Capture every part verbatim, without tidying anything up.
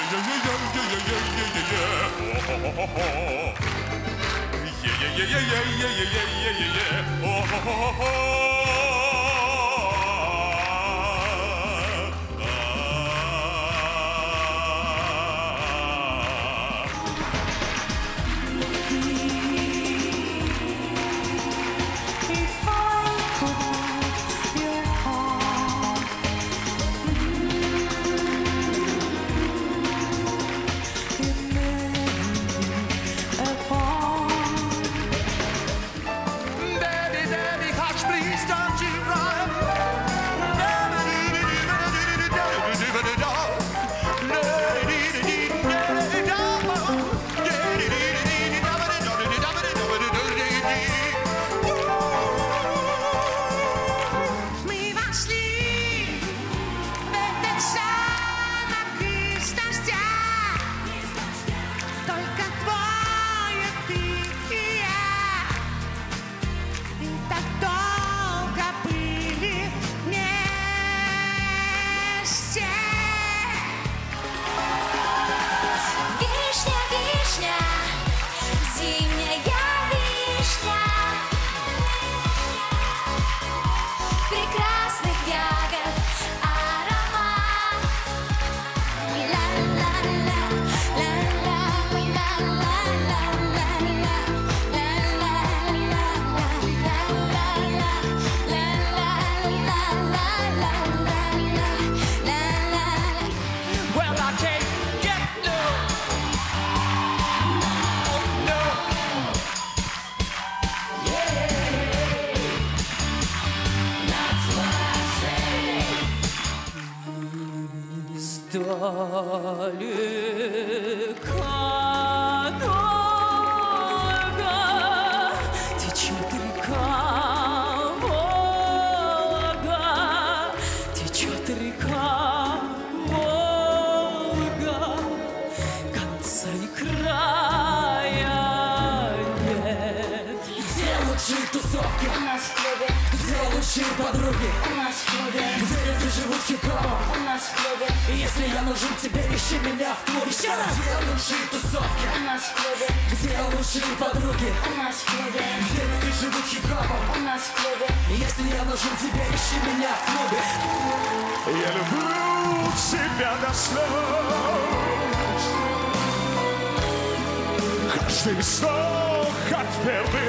Далека, долго течет река Волга, течет река Волга, конца и края нет. Где лучшие тусовки? У нас в клубе. Где лучшие подруги? У нас в клубе. Где люди живут хип-хопом? У нас в клубе. И если я нужен тебе, ищи меня в клубе. Еще раз! Где лучшие тусовки? У нас в клубе. Где лучшие подруги? У нас в клубе. Где люди живут хип-хопом? У нас в клубе. И если я нужен тебе, ищи меня в клубе. Я люблю тебя до слез. Каждый вздох от первый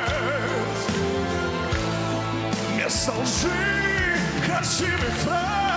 раз. Вместо лжи красивых фраз